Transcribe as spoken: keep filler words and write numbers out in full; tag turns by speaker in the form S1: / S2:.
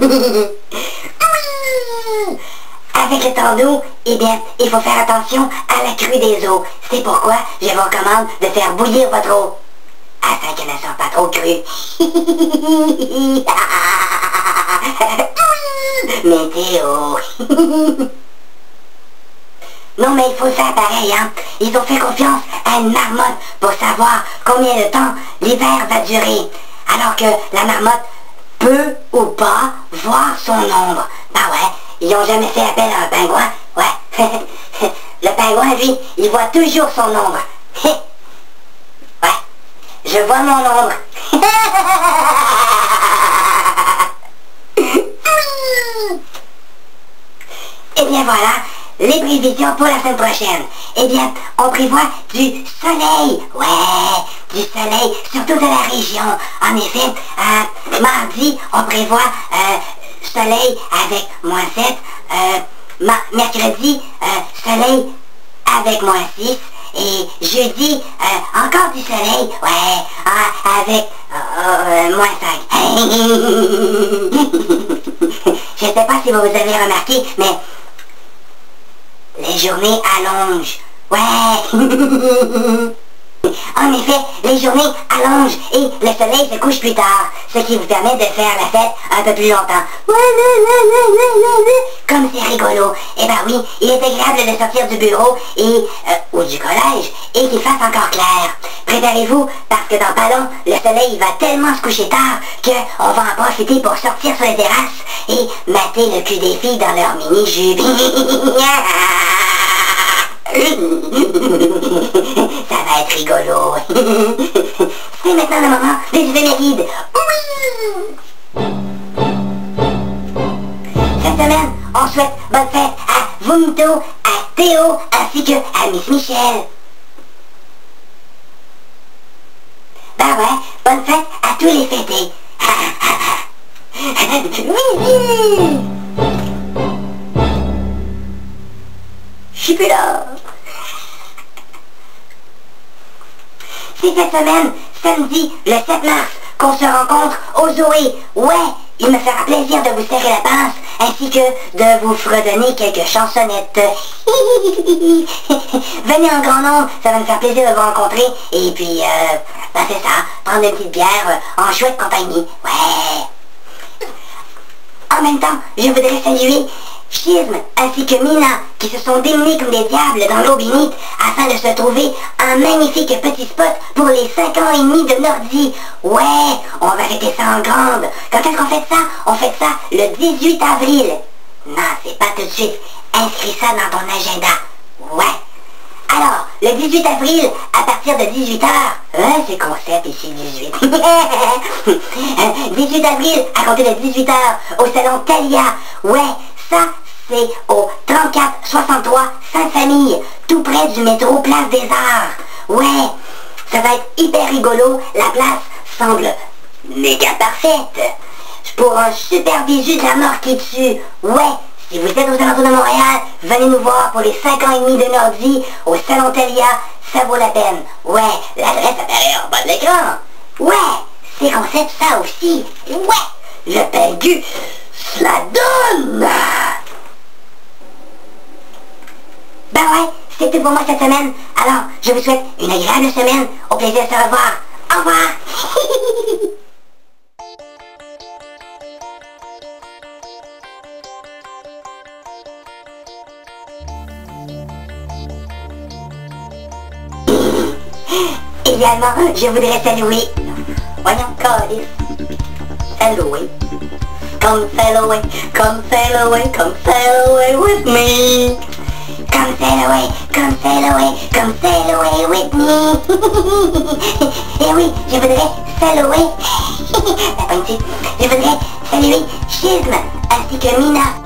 S1: Avec le temps d'eau, eh bien, il faut faire attention à la crue des eaux. C'est pourquoi je vous recommande de faire bouillir votre eau, afin qu'elle ne soit pas trop crue. Météo. Non mais il faut faire pareil, hein. Ils ont fait confiance à une marmotte pour savoir combien de temps l'hiver va durer. Alors que la marmotte peut ou pas voir son ombre. Bah ouais, ils n'ont jamais fait appel à un pingouin. Ouais. Le pingouin, lui, il voit toujours son ombre. Ouais. Je vois mon ombre. Et bien voilà, les prévisions pour la semaine prochaine. Eh bien, on prévoit du soleil. Ouais, du soleil, surtout de la région. En effet, euh, mardi, on prévoit euh, soleil avec moins sept. Euh, mercredi, euh, soleil avec moins six. Et jeudi, euh, encore du soleil, ouais, euh, avec euh, moins cinq. Je ne sais pas si vous avez remarqué, mais les journées allongent. Ouais. En effet, les journées allongent et le soleil se couche plus tard, ce qui vous permet de faire la fête un peu plus longtemps. Comme c'est rigolo. Eh ben oui, il est agréable de sortir du bureau et euh, ou du collège et qu'il fasse encore clair. Préparez-vous parce que dans pas long, le soleil va tellement se coucher tard qu'on va en profiter pour sortir sur les terrasses et mater le cul des filles dans leur mini-jupe. Ça va être rigolo. C'est maintenant le moment des éphémérides. Oui! Cette semaine, on souhaite bonne fête à Vomito, à Théo, ainsi que à Miss Michel. Ben ouais, bonne fête à tous les fêtés. Oui! Je suis plus là. C'est cette semaine, samedi, le sept mars, qu'on se rencontre au Zoé. Ouais, il me fera plaisir de vous serrer la pince, ainsi que de vous fredonner quelques chansonnettes. Venez en grand nombre, ça va me faire plaisir de vous rencontrer. Et puis, euh, ben c'est ça, prendre une petite bière euh, en chouette compagnie. Ouais. En même temps, je voudrais saluer Schisme ainsi que Mina, qui se sont démenés comme des diables dans l'eau bénite afin de se trouver un magnifique petit spot pour les cinq ans et demi de Nordi. Ouais, on va fêter ça en grande. Quand est-ce qu'on fait ça? On fait ça le dix-huit avril. Non, c'est pas tout de suite. Inscris ça dans ton agenda. Ouais. Alors, le dix-huit avril, à partir de dix-huit heures, hein, c'est concept ici, dix-huit. dix-huit avril, à compter de dix-huit heures, au salon Thalia. Ouais, ça, c'est au trente-quatre soixante-trois Sainte-Famille, tout près du métro Place des Arts. Ouais, ça va être hyper rigolo, la place semble méga parfaite. Pour un super visu de la mort qui tue. Ouais, si vous êtes aux alentours de Montréal, venez nous voir pour les cinq ans et demi de Nordi, au salon Thalia, ça vaut la peine. Ouais, l'adresse apparaît en bas de l'écran. Ouais, c'est concept ça aussi. Ouais, le Pingu se la donne. Ben ouais, c'est tout pour moi cette semaine. Alors, je vous souhaite une agréable semaine. Au plaisir de se revoir. Au revoir. Également, je voudrais saluer... Voyons, Calice. Saluer. Come sail away, come sail away, come sail away with me. Come sail away, come sail away, come sail away with me. Et oui, je voudrais saluer... La pointe, je voudrais saluer Schisme ainsi que Mina,